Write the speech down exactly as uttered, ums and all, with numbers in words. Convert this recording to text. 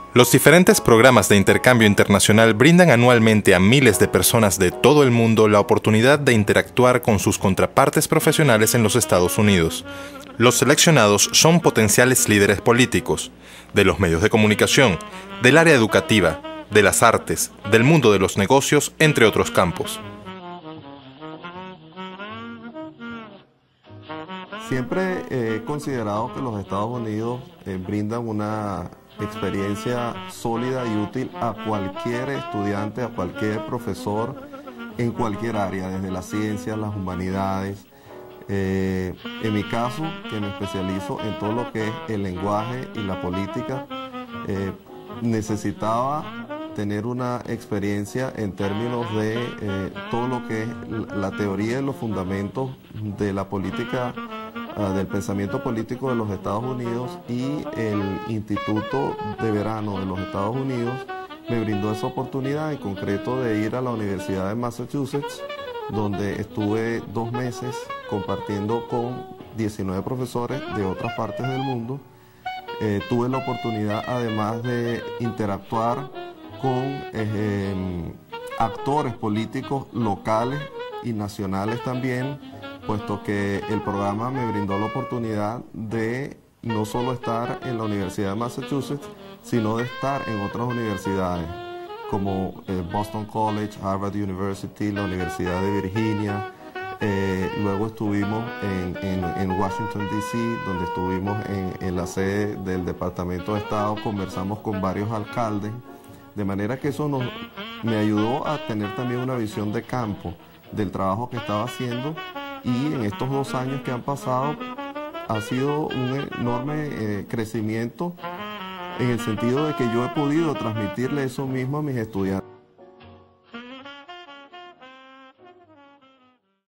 Los diferentes programas de intercambio internacional brindan anualmente a miles de personas de todo el mundo la oportunidad de interactuar con sus contrapartes profesionales en los Estados Unidos. Los seleccionados son potenciales líderes políticos, de los medios de comunicación, del área educativa, de las artes, del mundo de los negocios, entre otros campos. Siempre he considerado que los Estados Unidos eh, brindan una experiencia sólida y útil a cualquier estudiante, a cualquier profesor en cualquier área, desde las ciencias, las humanidades. Eh, en mi caso, que me especializo en todo lo que es el lenguaje y la política, eh, necesitaba tener una experiencia en términos de eh, todo lo que es la teoría y los fundamentos de la política, uh, del pensamiento político de los Estados Unidos, y el Instituto de Verano de los Estados Unidos me brindó esa oportunidad, en concreto de ir a la Universidad de Massachusetts, donde estuve dos meses compartiendo con diecinueve profesores de otras partes del mundo. Eh, tuve la oportunidad además de interactuar con eh, actores políticos locales y nacionales también, puesto que el programa me brindó la oportunidad de no solo estar en la Universidad de Massachusetts, sino de estar en otras universidades, como eh, Boston College, Harvard University, la Universidad de Virginia. Eh, luego estuvimos en, en, en Washington, D C, donde estuvimos en, en la sede del Departamento de Estado, conversamos con varios alcaldes, de manera que eso nos, me ayudó a tener también una visión de campo del trabajo que estaba haciendo, y en estos dos años que han pasado ha sido un enorme eh, crecimiento en el sentido de que yo he podido transmitirle eso mismo a mis estudiantes.